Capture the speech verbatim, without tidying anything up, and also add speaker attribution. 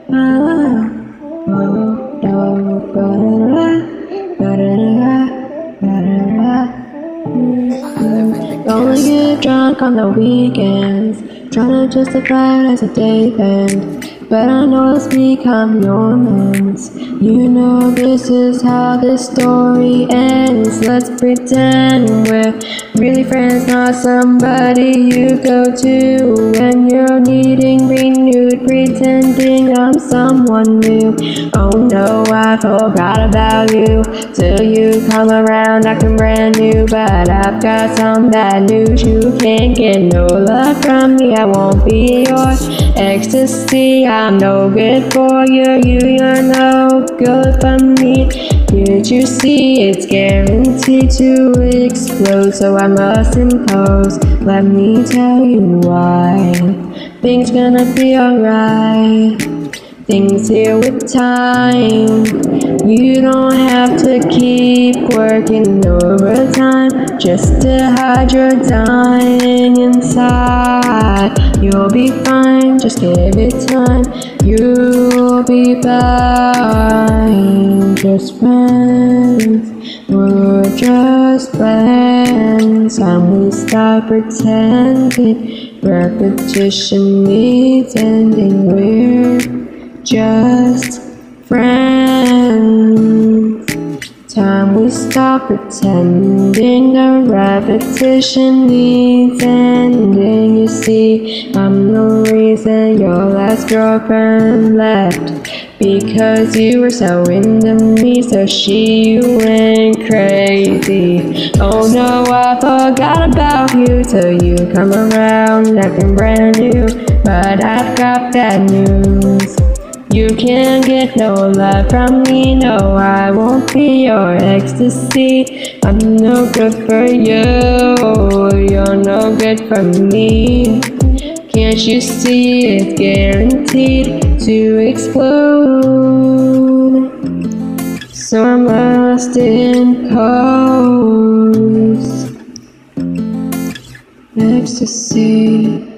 Speaker 1: Only get drunk on the weekends, trying to justify it as a day band. But I know it's become your means. You know this is how this story ends. Let's pretend we're really friends, not somebody you go to when you're needing renewed, pretending I'm someone new. Oh no, I forgot about you till you come around acting brand new. But I've got some bad news, you can't get no love from me. I won't be your ecstasy. I'm no good for you, you, you're no good for me. Did you see it's guaranteed to explode? So I must impose, let me tell you why. Things gonna be alright, things here with time. You don't have to keep working overtime just to hide your dying inside. You'll be fine, just give it time. You'll be fine. Just friends, we're just friends. Time we stop pretending, repetition needs ending. We're just friends. Time we stop pretending, the repetition needs ending. You see, I'm the reason your last girlfriend left, because you were so into me, so she went crazy. Oh no, I forgot about you till you come around acting brand new. But I've got bad news, you can't get no love from me. No, I won't be your ecstasy. I'm no good for you, you're no good for me. Can't you see it's guaranteed to explode? So I must impose ecstasy.